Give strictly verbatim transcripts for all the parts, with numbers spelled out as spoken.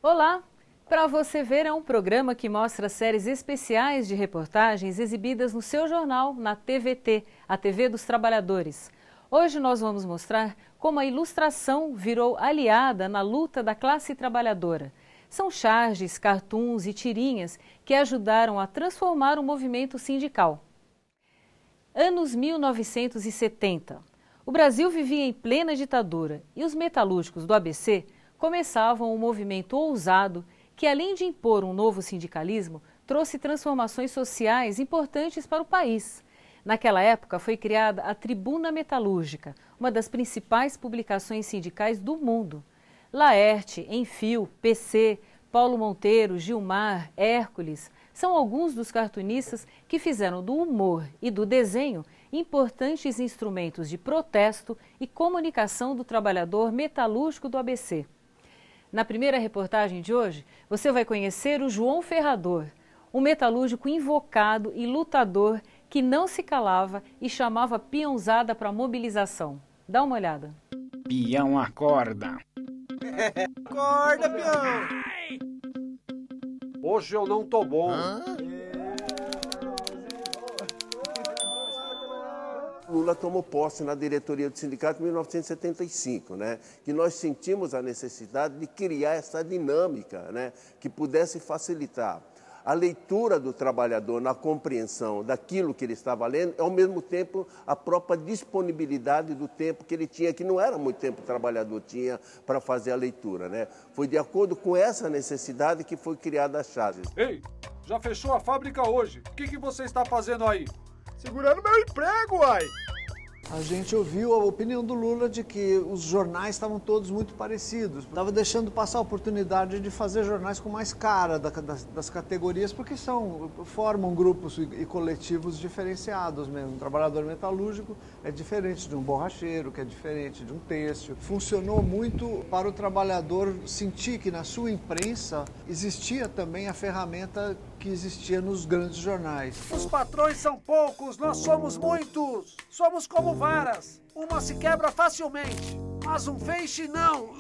Olá! Para Você Ver é um programa que mostra séries especiais de reportagens exibidas no seu jornal, na T V T, a T V dos Trabalhadores. Hoje nós vamos mostrar como a ilustração virou aliada na luta da classe trabalhadora. São charges, cartoons e tirinhas que ajudaram a transformar o movimento sindical. Anos mil novecentos e setenta. O Brasil vivia em plena ditadura e os metalúrgicos do A B C começavam um movimento ousado que, além de impor um novo sindicalismo, trouxe transformações sociais importantes para o país. Naquela época foi criada a Tribuna Metalúrgica, uma das principais publicações sindicais do mundo. Laerte, Enfio, P C, Paulo Monteiro, Gilmar, Hércules são alguns dos cartunistas que fizeram do humor e do desenho importantes instrumentos de protesto e comunicação do trabalhador metalúrgico do A B C. Na primeira reportagem de hoje, você vai conhecer o João Ferrador, um metalúrgico invocado e lutador que não se calava e chamava a peãozada para mobilização. Dá uma olhada. Peão, acorda! Acorda, peão! Hoje eu não tô bom. Hã? Lula tomou posse na diretoria do sindicato em mil novecentos e setenta e cinco, né? Que nós sentimos a necessidade de criar essa dinâmica, né? Que pudesse facilitar a leitura do trabalhador na compreensão daquilo que ele estava lendo e, ao mesmo tempo, a própria disponibilidade do tempo que ele tinha, que não era muito tempo o trabalhador tinha para fazer a leitura, né? Foi de acordo com essa necessidade que foi criada a Chaves. Ei, já fechou a fábrica hoje. O que, que você está fazendo aí? Segurando meu emprego, uai! A gente ouviu a opinião do Lula de que os jornais estavam todos muito parecidos. Estava deixando passar a oportunidade de fazer jornais com mais cara da, das, das categorias, porque são, formam grupos e coletivos diferenciados mesmo. Um trabalhador metalúrgico é diferente de um borracheiro, que é diferente de um têxtil. Funcionou muito para o trabalhador sentir que na sua imprensa existia também a ferramenta que existia nos grandes jornais. Os patrões são poucos, nós somos muitos. Somos como varas. Uma se quebra facilmente, mas um feixe não.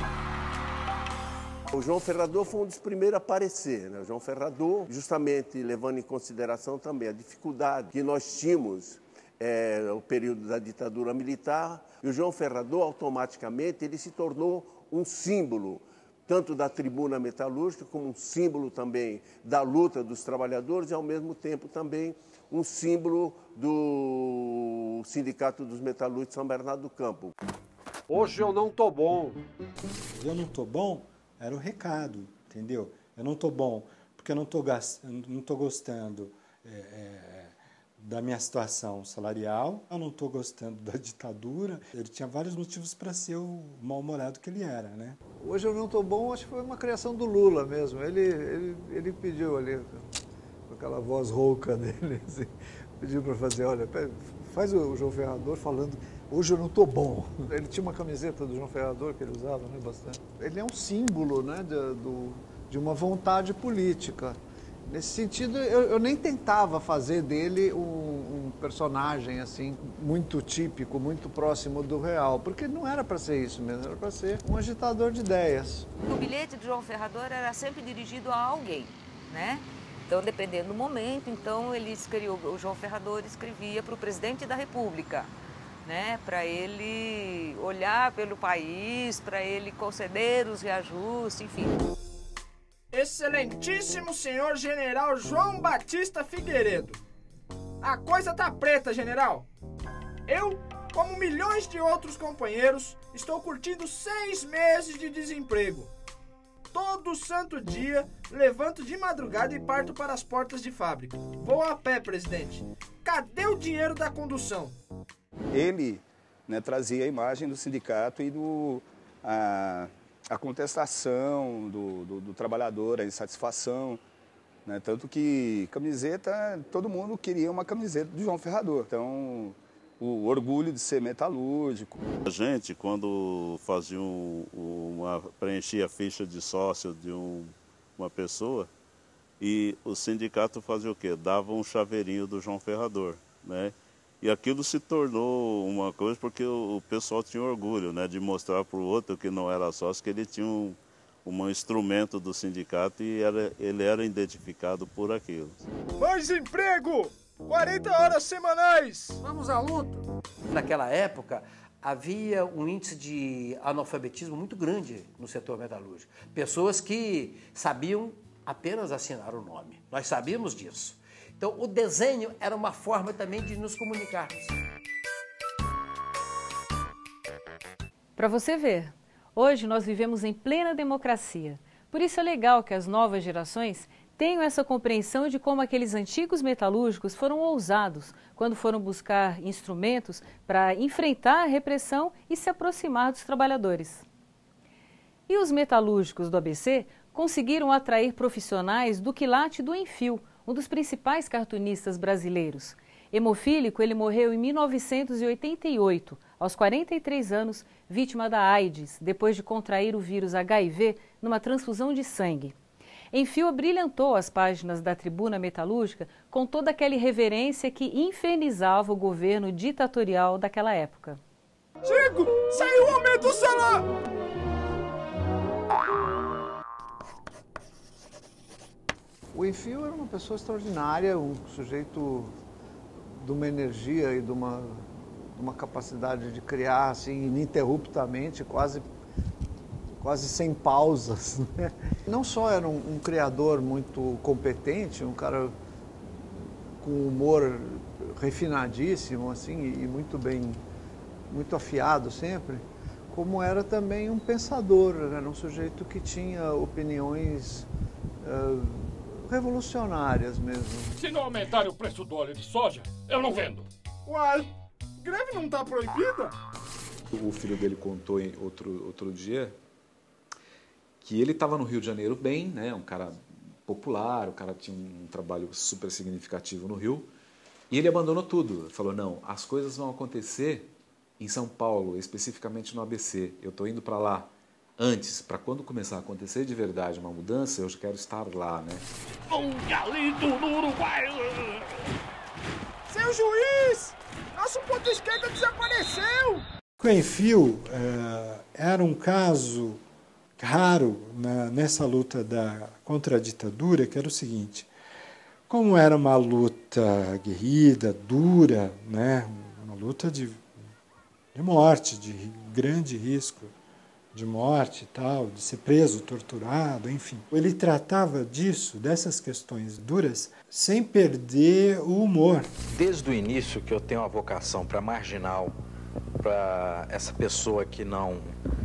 O João Ferrador foi um dos primeiros a aparecer, né? O João Ferrador, justamente levando em consideração também a dificuldade que nós tínhamos é, o período da ditadura militar. E o João Ferrador, automaticamente, ele se tornou um símbolo tanto da tribuna metalúrgica, como um símbolo também da luta dos trabalhadores e, ao mesmo tempo, também um símbolo do Sindicato dos Metalúrgicos de São Bernardo do Campo. Hoje eu não tô bom. Eu não tô bom era o recado, entendeu? Eu não tô bom porque eu não tô, não tô gostando é, é, da minha situação salarial, eu não estou gostando da ditadura. Ele tinha vários motivos para ser o mal-humorado que ele era, né? Hoje eu não estou bom, acho que foi uma criação do Lula mesmo. Ele, ele, ele pediu ali, com aquela voz rouca dele, assim, pediu para fazer, olha, faz o João Ferrador falando, hoje eu não estou bom. Ele tinha uma camiseta do João Ferrador que ele usava, né, bastante. Ele é um símbolo, né, de, do, de uma vontade política. Nesse sentido, eu, eu nem tentava fazer dele um, um personagem assim muito típico, muito próximo do real, porque não era para ser isso mesmo, era para ser um agitador de ideias. O bilhete de João Ferrador era sempre dirigido a alguém, né? Então, dependendo do momento, então ele escrevia, o João Ferrador escrevia para o presidente da República, né? Para ele olhar pelo país, para ele conceder os reajustes, enfim. Excelentíssimo senhor general João Batista Figueiredo. A coisa tá preta, general. Eu, como milhões de outros companheiros, estou curtindo seis meses de desemprego. Todo santo dia, levanto de madrugada e parto para as portas de fábrica. Vou a pé, presidente. Cadê o dinheiro da condução? Ele, né, trazia a imagem do sindicato e do... A... a contestação do, do, do trabalhador, a insatisfação, né? Tanto que camiseta, todo mundo queria uma camiseta do João Ferrador. Então, o orgulho de ser metalúrgico. A gente, quando fazia um, uma, preenchia a ficha de sócio de um, uma pessoa, e o sindicato fazia o quê? Dava um chaveirinho do João Ferrador, né? E aquilo se tornou uma coisa porque o pessoal tinha orgulho, né, de mostrar para o outro que não era sócio, que ele tinha um, um instrumento do sindicato e era, ele era identificado por aquilo. Mais emprego! quarenta horas semanais! Vamos à luta! Naquela época, havia um índice de analfabetismo muito grande no setor metalúrgico. Pessoas que sabiam apenas assinar o nome. Nós sabíamos disso. Então, o desenho era uma forma também de nos comunicarmos. Para você ver, hoje nós vivemos em plena democracia. Por isso é legal que as novas gerações tenham essa compreensão de como aqueles antigos metalúrgicos foram ousados quando foram buscar instrumentos para enfrentar a repressão e se aproximar dos trabalhadores. E os metalúrgicos do A B C conseguiram atrair profissionais do quilate do Enfio, um dos principais cartunistas brasileiros. Hemofílico, ele morreu em mil novecentos e oitenta e oito, aos quarenta e três anos, vítima da AIDS, depois de contrair o vírus H I V numa transfusão de sangue. Enfio brilhantou as páginas da Tribuna Metalúrgica com toda aquela irreverência que infernizava o governo ditatorial daquela época. Digo, saiu o aumento do salário! O Enfio era uma pessoa extraordinária, um sujeito de uma energia e de uma, de uma capacidade de criar assim, ininterruptamente, quase, quase sem pausas, né? Não só era um, um criador muito competente, um cara com humor refinadíssimo assim, e muito bem, muito afiado sempre, como era também um pensador, era um sujeito que tinha opiniões uh, revolucionárias mesmo. Se não aumentarem o preço do óleo de soja, eu não vendo. Uai, greve não tá proibida? O filho dele contou em outro, outro dia que ele estava no Rio de Janeiro bem, né? Um cara popular, o cara tinha um trabalho super significativo no Rio, e ele abandonou tudo. Falou, não, as coisas vão acontecer em São Paulo, especificamente no A B C. Eu estou indo para lá antes, para quando começar a acontecer de verdade uma mudança, eu já quero estar lá, né? Um galito no Uruguai! Seu juiz! Nosso ponto esquerda desapareceu! O Enfio é, era um caso raro na, nessa luta da, contra a ditadura, que era o seguinte, como era uma luta aguerrida, dura, né, uma luta de, de morte, de grande risco de morte e tal, de ser preso, torturado, enfim. Ele tratava disso, dessas questões duras, sem perder o humor. Desde o início que eu tenho uma vocação para marginal, para essa pessoa que não,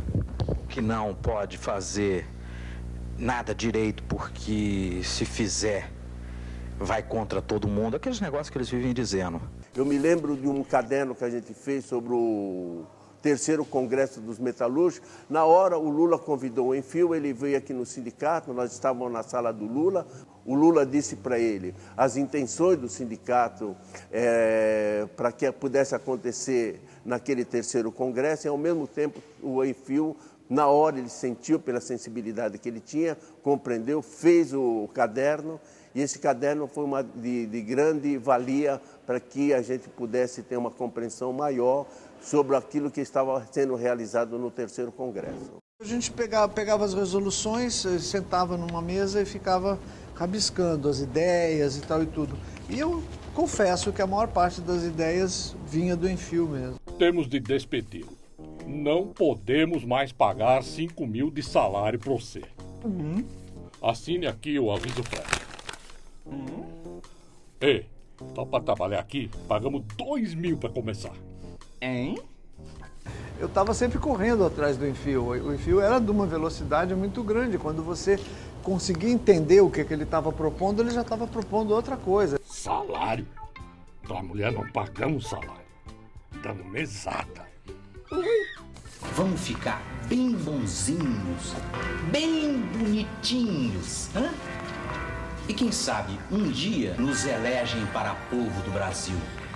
que não pode fazer nada direito porque se fizer vai contra todo mundo, aqueles negócios que eles vivem dizendo. Eu me lembro de um caderno que a gente fez sobre o terceiro congresso dos metalúrgicos. Na hora o Lula convidou o Enfio, ele veio aqui no sindicato, nós estávamos na sala do Lula, o Lula disse para ele as intenções do sindicato é, para que pudesse acontecer naquele terceiro congresso, e ao mesmo tempo o Enfio, na hora ele sentiu pela sensibilidade que ele tinha, compreendeu, fez o caderno, e esse caderno foi uma de, de grande valia para que a gente pudesse ter uma compreensão maior sobre aquilo que estava sendo realizado no terceiro congresso. A gente pegava, pegava as resoluções, sentava numa mesa e ficava rabiscando as ideias e tal e tudo. E eu confesso que a maior parte das ideias vinha do Enfio mesmo. Temos de despedi-lo. Não podemos mais pagar cinco mil de salário para você. Uhum. Assine aqui o aviso prévio. Uhum. Ei, só para trabalhar aqui, pagamos dois mil para começar. Hein? Eu estava sempre correndo atrás do Enfio. O Enfio era de uma velocidade muito grande. Quando você conseguia entender o que, que ele estava propondo, ele já estava propondo outra coisa. Salário? Para a mulher não pagamos salário. Dando mesada. Vamos ficar bem bonzinhos, bem bonitinhos, hã? E quem sabe um dia nos elegem para povo do Brasil.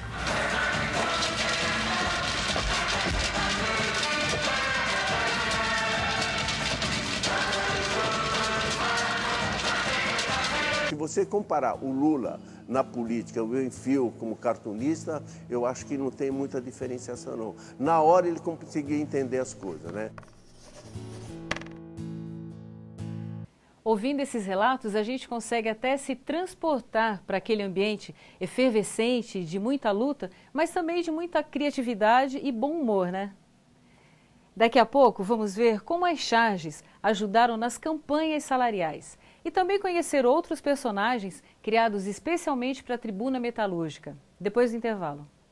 Se você comparar o Lula na política, o Enfio como cartunista, eu acho que não tem muita diferenciação não. Na hora ele conseguia entender as coisas, né? ouvindo esses relatos, a gente consegue até se transportar para aquele ambiente efervescente, de muita luta, mas também de muita criatividade e bom humor, né? Daqui a pouco vamos ver como as charges ajudaram nas campanhas salariais e também conhecer outros personagens criados especialmente para a Tribuna Metalúrgica. Depois do intervalo.